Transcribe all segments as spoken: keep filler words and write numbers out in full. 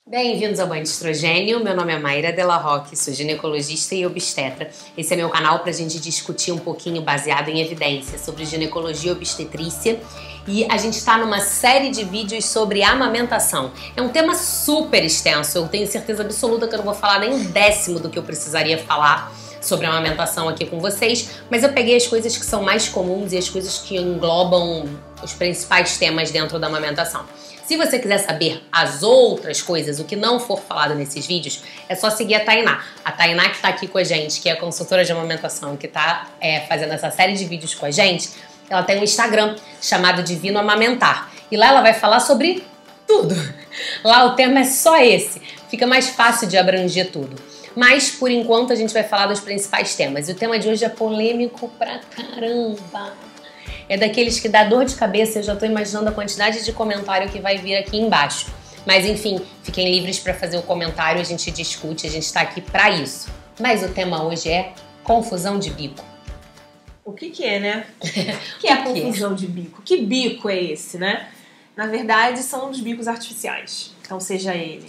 Bem-vindos ao Banho de Estrogênio, meu nome é Mayra Della Rocque, sou ginecologista e obstetra. Esse é meu canal para a gente discutir um pouquinho baseado em evidências sobre ginecologia e obstetrícia. E a gente está numa série de vídeos sobre amamentação. É um tema super extenso, eu tenho certeza absoluta que eu não vou falar nem um décimo do que eu precisaria falar sobre amamentação aqui com vocês, mas eu peguei as coisas que são mais comuns e as coisas que englobam os principais temas dentro da amamentação. Se você quiser saber as outras coisas, o que não for falado nesses vídeos, é só seguir a Tainá. A Tainá que tá aqui com a gente, que é a consultora de amamentação, que tá é, fazendo essa série de vídeos com a gente, ela tem um Instagram chamado Divino Amamentar. E lá ela vai falar sobre tudo. Lá o tema é só esse. Fica mais fácil de abranger tudo. Mas, por enquanto, a gente vai falar dos principais temas. E o tema de hoje é polêmico pra caramba. É daqueles que dá dor de cabeça, eu já tô imaginando a quantidade de comentário que vai vir aqui embaixo. Mas enfim, fiquem livres para fazer o comentário, a gente discute, a gente tá aqui para isso. Mas o tema hoje é confusão de bico. O que que é, né? O que é a confusão de bico? Que bico é esse, né? Na verdade, são os bicos artificiais. Então, seja ele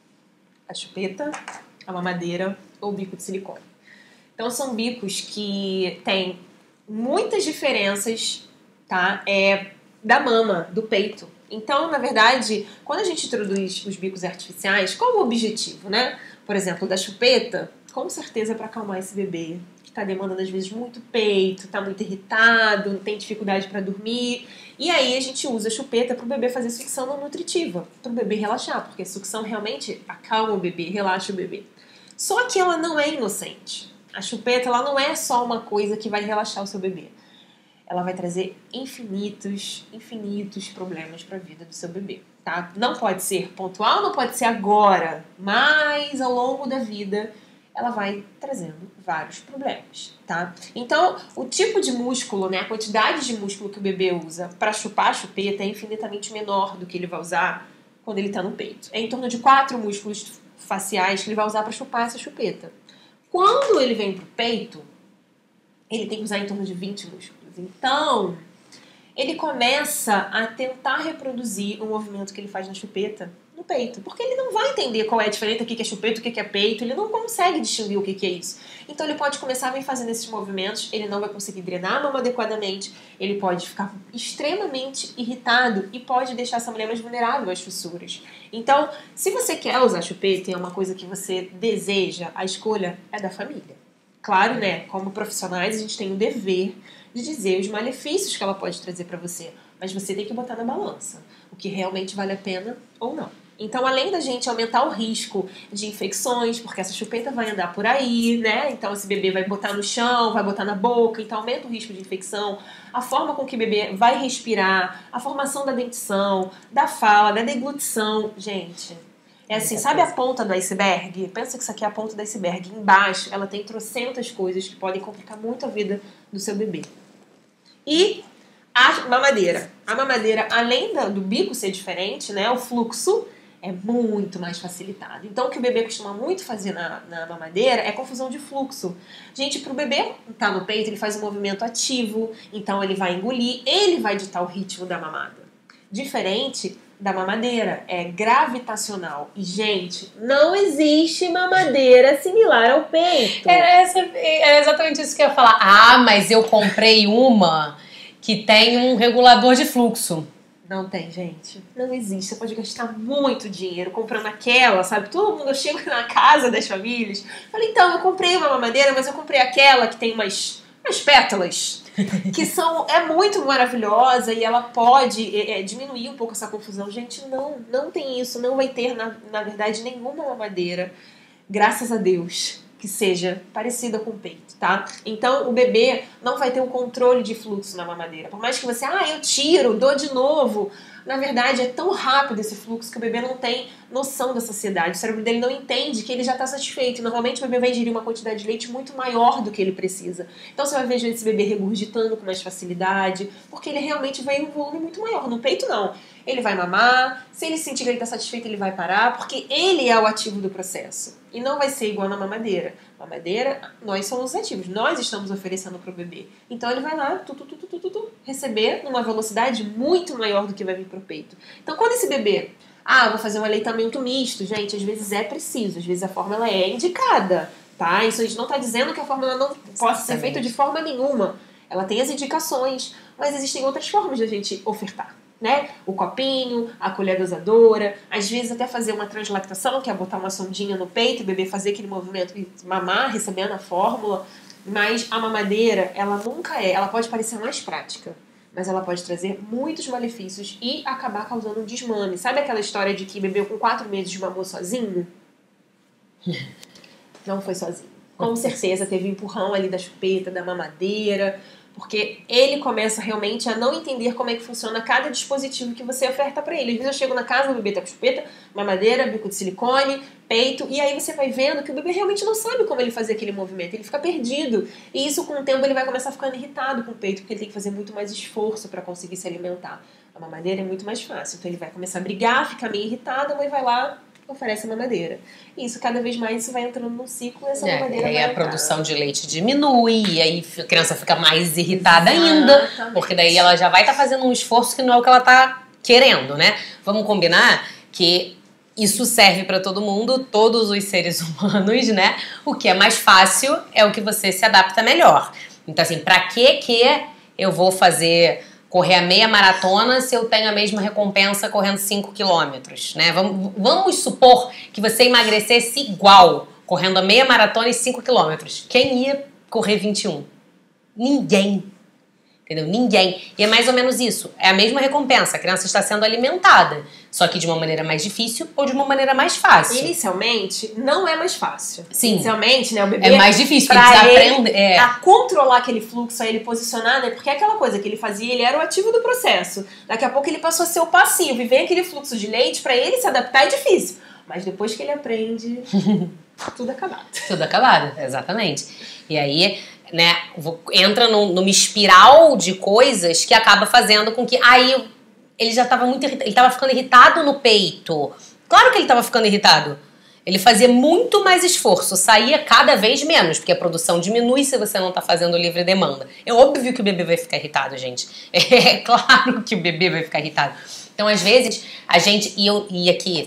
a chupeta, a mamadeira ou o bico de silicone. Então, são bicos que têm muitas diferenças, tá? É, da mama, do peito. Então, na verdade, quando a gente introduz os bicos artificiais, qual o objetivo, né? Por exemplo, da chupeta, com certeza para acalmar esse bebê que está demandando às vezes muito peito, está muito irritado, tem dificuldade para dormir. E aí a gente usa a chupeta para o bebê fazer sucção não nutritiva, para o bebê relaxar, porque a sucção realmente acalma o bebê, relaxa o bebê. Só que ela não é inocente. A chupeta, ela não é só uma coisa que vai relaxar o seu bebê. Ela vai trazer infinitos, infinitos problemas para a vida do seu bebê, tá? Não pode ser pontual, não pode ser agora, mas ao longo da vida ela vai trazendo vários problemas, tá? Então, o tipo de músculo, né, a quantidade de músculo que o bebê usa para chupar a chupeta é infinitamente menor do que ele vai usar quando ele está no peito. É em torno de quatro músculos faciais que ele vai usar para chupar essa chupeta. Quando ele vem pro peito, ele tem que usar em torno de vinte músculos. Então, ele começa a tentar reproduzir o movimento que ele faz na chupeta no peito. Porque ele não vai entender qual é a diferença, o que é chupeta, o que é peito. Ele não consegue distinguir o que é isso. Então, ele pode começar a vir fazendo esses movimentos. Ele não vai conseguir drenar a mama adequadamente. Ele pode ficar extremamente irritado e pode deixar essa mulher mais vulnerável às fissuras. Então, se você quer usar chupeta e é uma coisa que você deseja, a escolha é da família. Claro, né? Como profissionais, a gente tem o dever de dizer os malefícios que ela pode trazer para você. Mas você tem que botar na balança o que realmente vale a pena ou não. Então, além da gente aumentar o risco de infecções, porque essa chupeta vai andar por aí, né? Então, esse bebê vai botar no chão, vai botar na boca, então aumenta o risco de infecção. A forma com que o bebê vai respirar, a formação da dentição, da fala, da deglutição. Gente, é assim, sabe a ponta do iceberg? Pensa que isso aqui é a ponta do iceberg. Embaixo, ela tem trocentas coisas que podem complicar muito a vida do seu bebê. E a mamadeira. A mamadeira, além do bico ser diferente, né? O fluxo é muito mais facilitado. Então, o que o bebê costuma muito fazer na, na mamadeira é confusão de fluxo. Gente, para o bebê estar no peito, ele faz um movimento ativo, então ele vai engolir, ele vai ditar o ritmo da mamada. Diferente da mamadeira, é gravitacional. E, gente, não existe mamadeira similar ao peito. É, essa, é exatamente isso que eu ia falar. Ah, mas eu comprei uma que tem um regulador de fluxo. Não tem, gente. Não existe. Você pode gastar muito dinheiro comprando aquela, sabe? Todo mundo chega na casa das famílias. Fala, então, eu comprei uma mamadeira, mas eu comprei aquela que tem umas, umas pétalas. Que são, é muito maravilhosa e ela pode é, é, diminuir um pouco essa confusão. Gente, não, não tem isso. Não vai ter, na, na verdade, nenhuma mamadeira, graças a Deus, que seja parecida com o peito, tá? Então, o bebê não vai ter um controle de fluxo na mamadeira. Por mais que você, ah, eu tiro, dou de novo. Na verdade, é tão rápido esse fluxo que o bebê não tem noção da saciedade. O cérebro dele não entende que ele já está satisfeito. E, normalmente, o bebê vai ingerir uma quantidade de leite muito maior do que ele precisa. Então, você vai ver esse bebê regurgitando com mais facilidade, porque ele realmente vai em um volume muito maior. No peito, não. Ele vai mamar, se ele sentir que ele está satisfeito, ele vai parar, porque ele é o ativo do processo. E não vai ser igual na mamadeira. Mamadeira, nós somos os ativos, nós estamos oferecendo para o bebê. Então ele vai lá, tu, tu, tu, tu, tu, tu, receber numa velocidade muito maior do que vai vir para o peito. Então quando esse bebê Ah, vou fazer um aleitamento misto. Gente, às vezes é preciso, às vezes a fórmula é indicada, tá? Isso a gente não tá dizendo que a fórmula não possa ser feita de forma nenhuma. Ela tem as indicações, mas existem outras formas de a gente ofertar, né? O copinho, a colher dosadora, às vezes até fazer uma translactação, que é botar uma sondinha no peito e o bebê fazer aquele movimento e mamar, recebendo a fórmula. Mas a mamadeira, ela nunca é, ela pode parecer mais prática, mas ela pode trazer muitos malefícios e acabar causando um desmame. Sabe aquela história de que bebê com quatro meses mamou sozinho? Não foi sozinho. Com certeza teve empurrão ali da chupeta, da mamadeira, porque ele começa realmente a não entender como é que funciona cada dispositivo que você oferta pra ele. Às vezes eu chego na casa, o bebê tá com chupeta, mamadeira, bico de silicone, peito, e aí você vai vendo que o bebê realmente não sabe como ele fazer aquele movimento, ele fica perdido. E isso, com o tempo, ele vai começar ficando irritado com o peito, porque ele tem que fazer muito mais esforço pra conseguir se alimentar. A mamadeira é muito mais fácil, então ele vai começar a brigar, ficar meio irritado, a mãe vai lá, oferece a mamadeira. E isso, cada vez mais, isso vai entrando num ciclo, e essa é, mamadeira e aí vai a entrar. produção de leite diminui, e aí a criança fica mais irritada Exatamente. ainda, porque daí ela já vai estar tá fazendo um esforço que não é o que ela tá querendo, né? Vamos combinar que isso serve para todo mundo, todos os seres humanos, né? O que é mais fácil é o que você se adapta melhor. Então, assim, pra que que eu vou fazer... correr a meia maratona se eu tenho a mesma recompensa correndo cinco quilômetros, né? Vamos, vamos supor que você emagrecesse igual, correndo a meia maratona e cinco quilômetros. Quem ia correr vinte e um? Ninguém. Entendeu? Ninguém. E é mais ou menos isso. É a mesma recompensa. A criança está sendo alimentada. Só que de uma maneira mais difícil ou de uma maneira mais fácil. Inicialmente, não é mais fácil. Sim. Inicialmente, né, o bebê... É mais difícil, porque ele precisa aprender. É. A controlar aquele fluxo, a ele posicionar, né? Porque é aquela coisa que ele fazia, ele era o ativo do processo. Daqui a pouco ele passou a ser o passivo. E vem aquele fluxo de leite, pra ele se adaptar é difícil. Mas depois que ele aprende, tudo acabado. Tudo acabado, exatamente. E aí... né, entra num, numa espiral de coisas que acaba fazendo com que... Aí ele já estava muito irritado, ele estava ficando irritado no peito. Claro que ele estava ficando irritado. Ele fazia muito mais esforço, saía cada vez menos, porque a produção diminui se você não está fazendo livre demanda. É óbvio que o bebê vai ficar irritado, gente. É claro que o bebê vai ficar irritado. Então, às vezes, a gente... E, eu, e aqui...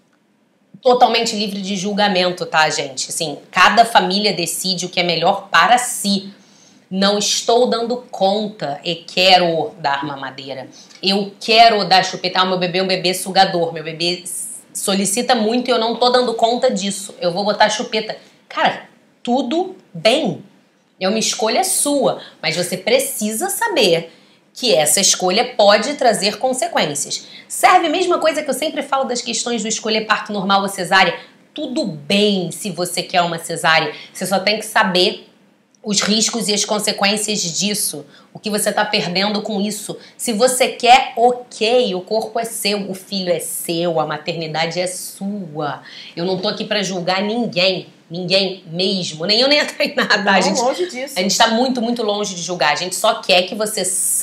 totalmente livre de julgamento, tá, gente? Assim, cada família decide o que é melhor para si. Não estou dando conta e quero dar mamadeira. Eu quero dar chupeta. Ah, meu bebê é um bebê sugador. Meu bebê solicita muito e eu não tô dando conta disso. Eu vou botar chupeta. Cara, tudo bem. É uma escolha sua. Mas você precisa saber que essa escolha pode trazer consequências. Serve a mesma coisa que eu sempre falo das questões do escolher parto normal ou cesárea. Tudo bem se você quer uma cesárea, você só tem que saber os riscos e as consequências disso, o que você está perdendo com isso. Se você quer, ok, o corpo é seu, o filho é seu, a maternidade é sua. Eu não tô aqui para julgar ninguém. Ninguém mesmo, nem eu nem a Tainá, tá? Não, a gente, longe disso. A gente tá muito, muito longe de julgar. A gente só quer que você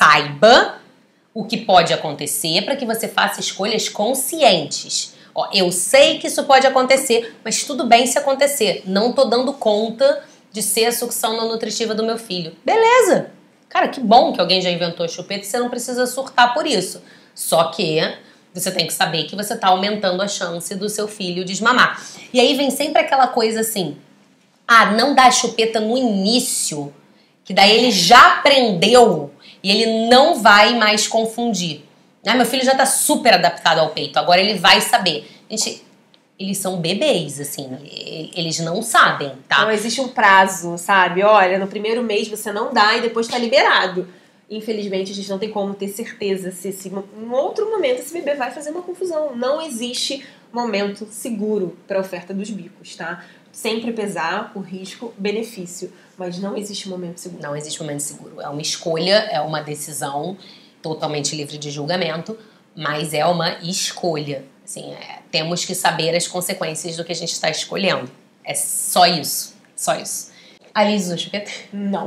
saiba o que pode acontecer para que você faça escolhas conscientes. Ó, eu sei que isso pode acontecer, mas tudo bem se acontecer. Não tô dando conta de ser a sucção não nutritiva do meu filho. Beleza! Cara, que bom que alguém já inventou chupeta e você não precisa surtar por isso. Só que... você tem que saber que você está aumentando a chance do seu filho desmamar. E aí vem sempre aquela coisa assim, ah, não dá chupeta no início, que daí ele já aprendeu e ele não vai mais confundir. Ah, meu filho já está super adaptado ao peito, agora ele vai saber. Gente, eles são bebês, assim, eles não sabem, tá? Não existe um prazo, sabe? Olha, no primeiro mês você não dá e depois tá liberado. Infelizmente, a gente não tem como ter certeza se esse, em outro momento esse bebê vai fazer uma confusão. Não existe momento seguro para a oferta dos bicos, tá? Sempre pesar o risco-benefício, mas não existe momento seguro. Não existe momento seguro. É uma escolha, é uma decisão totalmente livre de julgamento, mas é uma escolha. Assim, é, temos que saber as consequências do que a gente está escolhendo. É só isso, só isso. Alice usou chupeta? Não.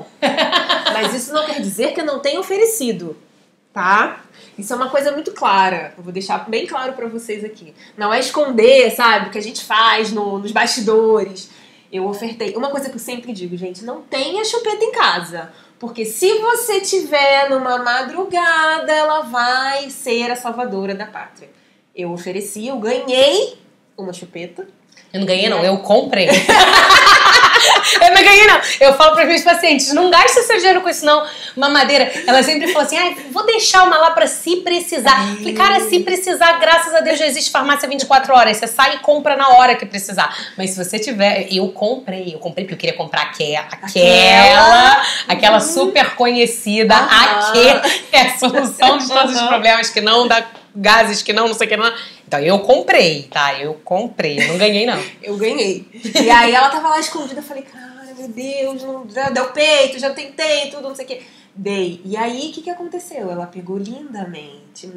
Mas isso não quer dizer que eu não tenha oferecido, tá? Isso é uma coisa muito clara. Eu vou deixar bem claro pra vocês aqui. Não é esconder, sabe, o que a gente faz no, nos bastidores. Eu ofertei. Uma coisa que eu sempre digo, gente, não tenha chupeta em casa. Porque se você tiver numa madrugada, ela vai ser a salvadora da pátria. Eu ofereci, eu ganhei uma chupeta. Eu não ganhei, não. Eu comprei. Eu não ganhei, não. Eu falo para os meus pacientes, não gasta seu dinheiro com isso, não. Mamadeira, ela sempre fala assim, ah, vou deixar uma lá para se precisar. Eu falei, cara, se precisar, graças a Deus já existe farmácia vinte e quatro horas. Você sai e compra na hora que precisar. Mas se você tiver... Eu comprei. Eu comprei porque eu queria comprar aquela, aquela, aquela super conhecida, uhum. aqui é a solução de todos os problemas, que não dá gases, que não, não sei o que, não. Então, eu comprei, tá? Eu comprei. Eu não ganhei, não. Eu ganhei. E aí, ela tava lá escondida. Eu falei, cara, meu Deus, não, já deu peito, já tentei, tudo, não sei o que. Dei. E aí, o que que aconteceu? Ela pegou lindamente.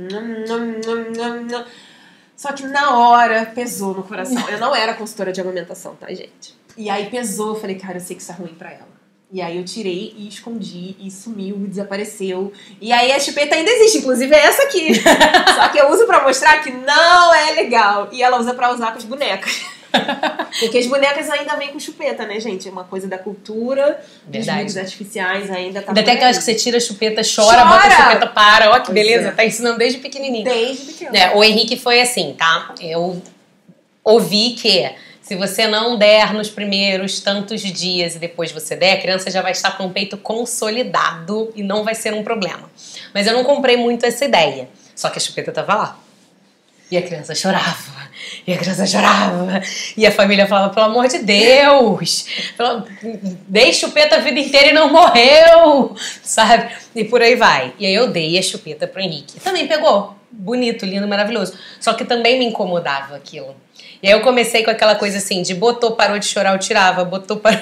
Só que na hora, pesou no coração. Eu não era consultora de amamentação, tá, gente? E aí, pesou. Eu falei, cara, eu sei que isso é ruim pra ela. E aí eu tirei e escondi, e sumiu, e desapareceu. E aí a chupeta ainda existe, inclusive é essa aqui. Só que eu uso pra mostrar que não é legal. E ela usa pra usar com as bonecas. Porque as bonecas ainda vêm com chupeta, né, gente? É uma coisa da cultura, dos bicos artificiais ainda tá. Ainda tem aquelas que você tira a chupeta, chora, chora, bota a chupeta, para. Ó, que pois beleza, é. Tá ensinando desde pequenininho. Desde pequeno. É, o Henrique foi assim, tá? Eu ouvi que... se você não der nos primeiros tantos dias e depois você der, a criança já vai estar com o peito consolidado e não vai ser um problema. Mas eu não comprei muito essa ideia. Só que a chupeta tava lá. E a criança chorava. E a criança chorava. E a família falava, pelo amor de Deus, dei chupeta a vida inteira e não morreu, sabe? E por aí vai. E aí eu dei a chupeta pro Henrique. Também pegou. Bonito, lindo, maravilhoso. Só que também me incomodava aquilo. E aí eu comecei com aquela coisa assim, de botou, parou de chorar, eu tirava, botou, parou...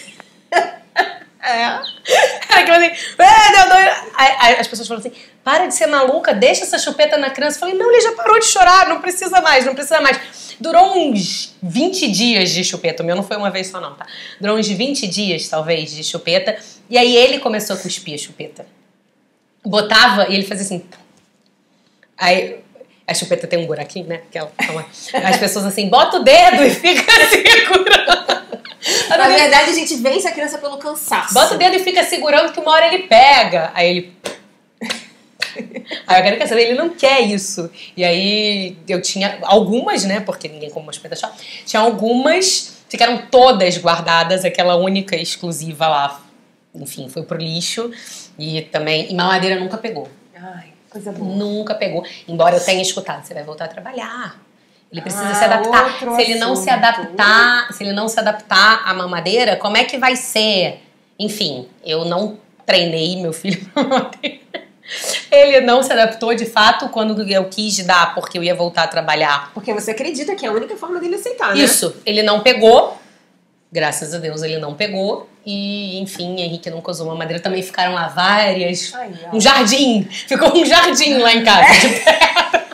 É. Era aquilo assim, aí, aí as pessoas falam assim, para de ser maluca, deixa essa chupeta na criança. Eu falei, não, ele já parou de chorar, não precisa mais, não precisa mais. Durou uns vinte dias de chupeta, o meu não foi uma vez só não, tá? Durou uns vinte dias, talvez, de chupeta. E aí ele começou a cuspir a chupeta. Botava e ele fazia assim... Aí... A chupeta tem um buraquinho, né? Aquela, as pessoas assim, bota o dedo e fica segurando. Na verdade, a gente vence a criança pelo cansaço. Bota o dedo e fica segurando que uma hora ele pega. Aí ele... Aí eu quero saber, ele não quer isso. E aí eu tinha algumas, né? Porque ninguém come uma chupeta chata. Tinha algumas, ficaram todas guardadas, aquela única exclusiva lá. Enfim, foi pro lixo. E também, e mamadeira nunca pegou. Ai. Coisa boa. Nunca pegou. Embora eu tenha escutado, você vai voltar a trabalhar. Ele precisa ah, se adaptar. Se ele não se adaptar, se ele não se adaptar à mamadeira, como é que vai ser? Enfim, eu não treinei meu filho pra mamadeira. Ele não se adaptou de fato quando eu quis dar, porque eu ia voltar a trabalhar. Porque você acredita que é a única forma dele aceitar, né? Isso. Ele não pegou. Graças a Deus ele não pegou. E, enfim, Henrique nunca usou mamadeira. Também ficaram lá várias... Ai, um jardim. Ficou um jardim lá em casa, de pedra.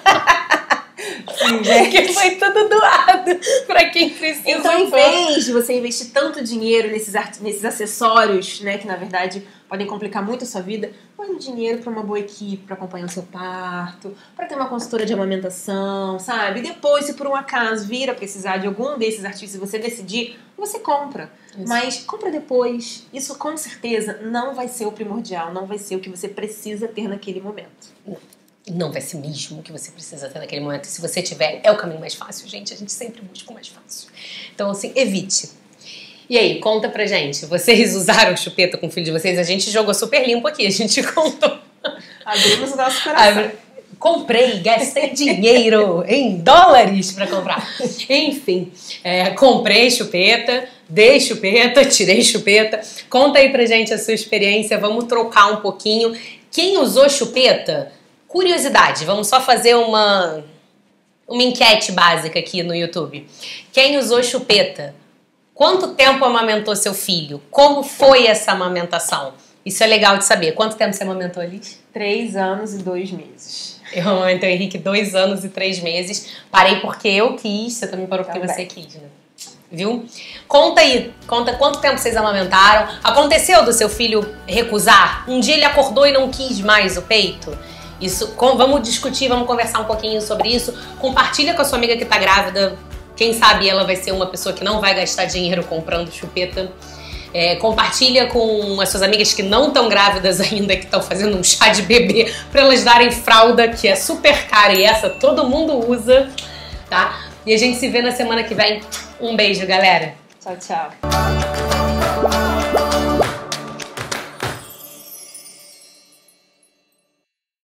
Porque foi tudo doado pra quem precisa. Então, em vez de você investir tanto dinheiro nesses, nesses acessórios, né, que na verdade podem complicar muito a sua vida, põe dinheiro pra uma boa equipe, pra acompanhar o seu parto, pra ter uma consultora de amamentação, sabe? E depois, se por um acaso vir a precisar de algum desses artifícios, você decidir, você compra. Isso. Mas compra depois. Isso com certeza não vai ser o primordial, não vai ser o que você precisa ter naquele momento. Não vai ser mesmo o que você precisa ter naquele momento. Se você tiver, é o caminho mais fácil, gente. A gente sempre busca o mais fácil. Então, assim, evite. E aí, conta pra gente. Vocês usaram chupeta com o filho de vocês? A gente jogou super limpo aqui. A gente contou. Abrimos o nosso coração. Comprei, gastei dinheiro em dólares pra comprar. Enfim, é, comprei chupeta, dei chupeta, tirei chupeta. Conta aí pra gente a sua experiência. Vamos trocar um pouquinho. Quem usou chupeta... Curiosidade, vamos só fazer uma, uma enquete básica aqui no YouTube. Quem usou chupeta? Quanto tempo amamentou seu filho? Como foi essa amamentação? Isso é legal de saber. Quanto tempo você amamentou, Liz? Três anos e dois meses. Eu amamentei o Henrique dois anos e três meses. Parei porque eu quis, você também parou porque também. Você quis, né? Viu? Conta aí, conta quanto tempo vocês amamentaram. Aconteceu do seu filho recusar? Um dia ele acordou e não quis mais o peito? Isso, com, vamos discutir, vamos conversar um pouquinho sobre isso. Compartilha com a sua amiga que tá grávida. Quem sabe ela vai ser uma pessoa que não vai gastar dinheiro comprando chupeta. É, compartilha com as suas amigas que não estão grávidas ainda, que estão fazendo um chá de bebê para elas darem fralda, que é super cara e essa todo mundo usa, tá? E a gente se vê na semana que vem. Um beijo, galera. Tchau, tchau.